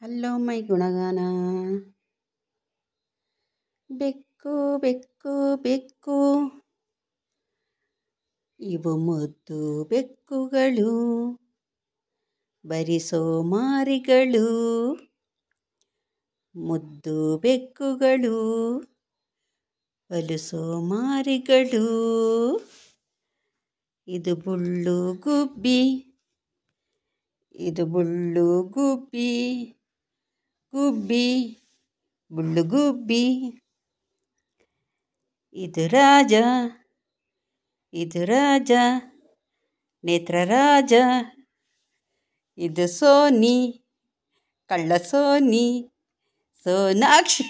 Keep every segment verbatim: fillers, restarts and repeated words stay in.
Hello my ಗುಣಗಾನ. ಬೆಕ್ಕು ಬೆಕ್ಕು ಬೆಕ್ಕು ಇವು ಮುದ್ದು ಬೆಕ್ಕುಗಳು, ಬರಿ ಸೋಮಾರಿಗಳು. ಮುದ್ದು ಬೆಕ್ಕುಗಳು ಬಲು ಸೋಮಾರಿಗಳು. ಇದು ಬುಳ್ಳು ಗುಬ್ಬಿ, ಇದು ಬುಳ್ಳು ಗುಬ್ಬಿ, ಗುಬ್ಬಿ ಬುಳ್ಳು ಗುಬ್ಬಿ. ಇದು ರಾಜ, ಇದು ರಾಜ ನೇತ್ರ ರಾಜ. ಇದು ಸೋನಿ, ಕಳ್ಳ ಸೋನಿ, ಸೋನಾಕ್ಷಿ.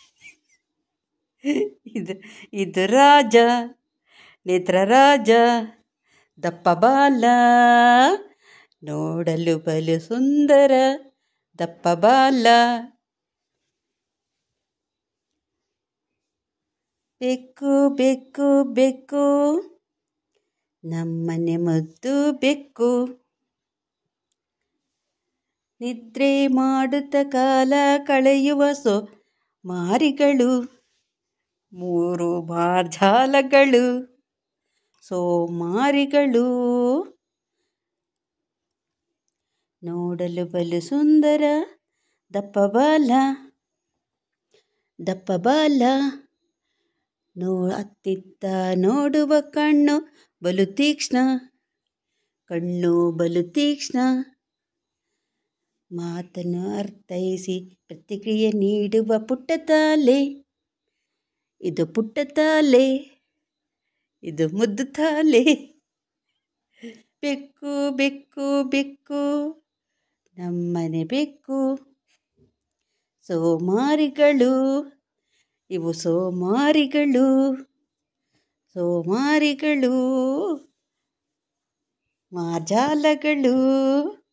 ಇದು ಇದು ರಾಜ, ನೇತ್ರ ರಾಜ, ದಪ್ಪ ಬಾಲ, ನೋಡಲು ಬಲು ಸುಂದರ, ದಪ್ಪ ಬಾಲ. ಬೆಕ್ಕು ಬೆಕ್ಕು ಬೆಕ್ಕು ನಮ್ಮನೆ ಮುದ್ದು ಬೆಕ್ಕು. ನಿದ್ರೆ ಮಾಡುತ್ತ ಕಾಲ ಕಳೆಯುವ ಸೋ ಮಾರಿಗಳು, ಮೂರು ಮಾರ್ಜಾಲಗಳು, ಸೋಮಾರಿಗಳು. ನೋಡಲು ಬಲು ಸುಂದರ, ದಪ್ಪ ಬಾಲ, ದಪ್ಪ ಬಾಲ. ನೋ ಅತ್ತಿತ್ತ ನೋಡುವ ಕಣ್ಣು ಬಲು ತೀಕ್ಷ್ಣ, ಕಣ್ಣು ಬಲು ತೀಕ್ಷ್ಣ. ಮಾತನ್ನು ಅರ್ಥೈಸಿ ಪ್ರತಿಕ್ರಿಯೆ ನೀಡುವ ಪುಟ್ಟ ತಾಲೆ. ಇದು ಪುಟ್ಟ ತಾಲೆ, ಇದು ಮುದ್ದು ತಾಲೆ. ಬೆಕ್ಕು ಬೆಕ್ಕು ಬೆಕ್ಕು ನಮ್ಮನೆ ಬೆಕ್ಕು. ಸೋಮಾರಿಗಳು ಇವು ಸೋಮಾರಿಗಳು, ಸೋಮಾರಿಗಳು, ಮಾರ್ಜಾಲಗಳು.